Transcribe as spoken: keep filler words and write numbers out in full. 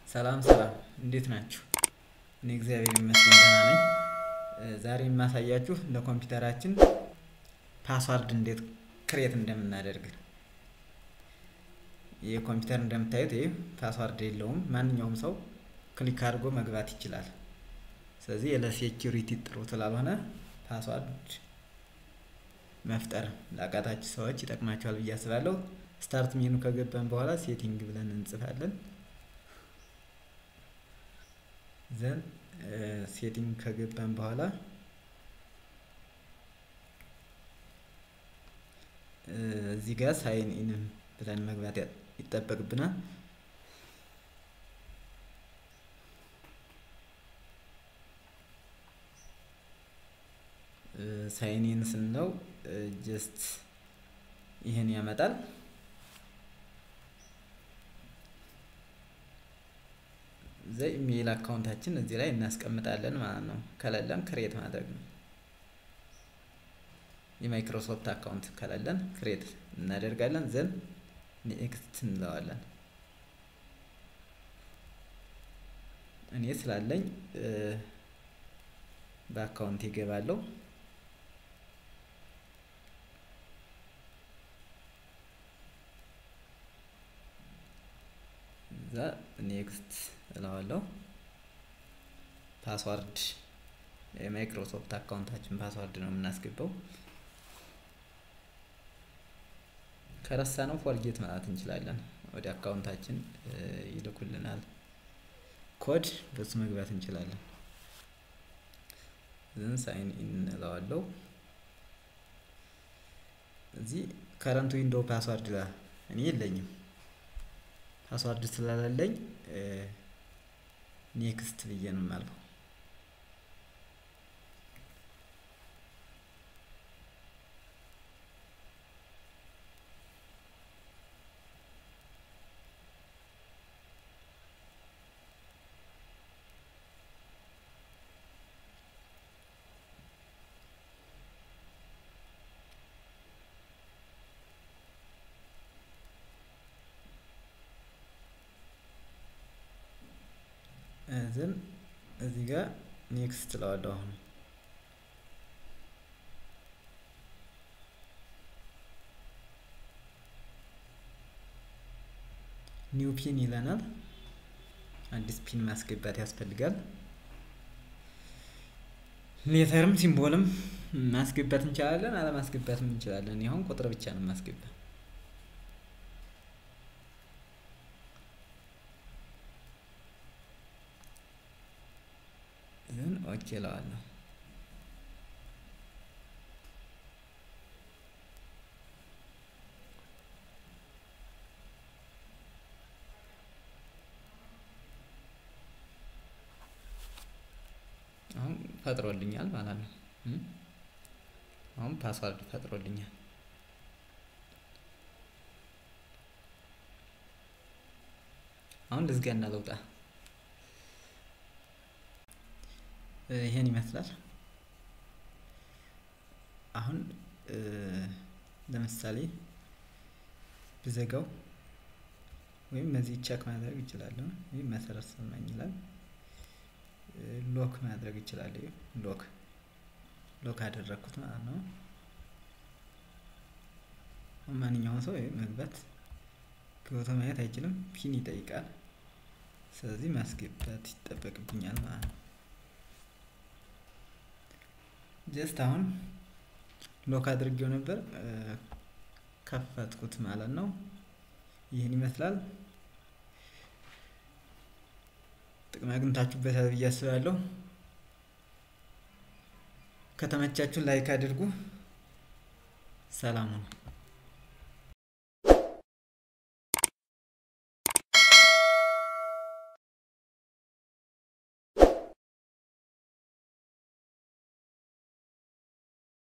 ሰላም ሰላም እንዴት ናችሁ? እኔ እግዚአብሔር ይመስገን ደህና ነኝ። ዛሬ የማሳያችሁ ለኮምፒውተራችን ፓስዋርድ እንዴት ክሬት እንደምናደርግ። የኮምፒውተር እንደምታዩት ይሄ ፓስዋርድ የለውም። ማንኛውም ሰው ክሊክ አድርጎ መግባት ይችላል። ስለዚህ ለሴኩሪቲ ጥሩ ስላልሆነ ፓስዋርድ መፍጠር ላቃታችሁ ሰዎች ይጠቅማችኋል ብዬ አስባለሁ። ስታርት ሜኑ ከገባን በኋላ ሴቲንግ ብለን እንጽፋለን። ዘን ሴቲንግ ከገባን በኋላ እዚህ ጋር ሳይን ኢን ብለን መግባት ይጠበቅብናል። ሳይን ኢን ስንለው ጀስት ይሄን ያመጣል። ዘ ኢሜል አካውንታችን እዚህ ላይ እናስቀምጣለን ማለት ነው። ከሌለን ክሬት ማድረግ ነው። የማይክሮሶፍት አካውንት ከሌለን ክሬት እናደርጋለን። ዘን ኔክስት እንለዋለን። እኔ ስላለኝ በአካውንት ይገባለሁ። ዛ ኔክስት እለዋለሁ። ፓስዋርድ የማይክሮሶፍት አካውንታችን ፓስዋርድ ነው የምናስገባው። ከረሳነው ፎርጌት ማለት እንችላለን። ወደ አካውንታችን ይልኩልናል ኮድ፣ በሱ መግባት እንችላለን። ዘን ሳይን ኢን እለዋለሁ። እዚህ ከረንት ዊንዶው ፓስዋርድ ላይ እኔ የለኝም። ፓስዋርድ ስለሌለኝ ኔክስት ብዬ ነው የማልፈው። ዘን እዚህ ጋር ኔክስት እለዋለሁ። አሁን ኒው ፒን ይለናል። አዲስ ፒን ማስገባት ያስፈልጋል። ሌተርም ሲምቦልም ማስገባት እንችላለን፣ አለማስገባትም እንችላለን። ይሄን ቁጥር ብቻ ነው ማስገባት። ዘን ኦኬ እለዋለሁ። አሁን ፈጥሮልኛል ማለት ነው። አሁን ፓስዋርድ ፈጥሮልኛል። አሁን ልዝጋና ልውጣ። ይሄን ይመስላል። አሁን ለምሳሌ ብዘጋው ወይም እዚህ ቼክ ማድረግ ይችላል። ወይም መሰረት ሰማኝ ይላል። ሎክ ማድረግ ይችላል። ሎክ ሎክ አደረኩት ማለት ነው። ማንኛውም ሰው መግባት ገብቶ ማየት አይችልም። ፒን ይጠይቃል። ስለዚህ ማስገባት ይጠበቅብኛል ማለት ነው። ጀስት አሁን ሎክ አድርጌው ነበር፣ ከፈትኩት ማለት ነው። ይሄን ይመስላል። ጥቅም አግኝታችሁበታል ብዬ አስባለሁ። ከተመቻችሁ ላይክ አድርጉ። ሰላም ነው።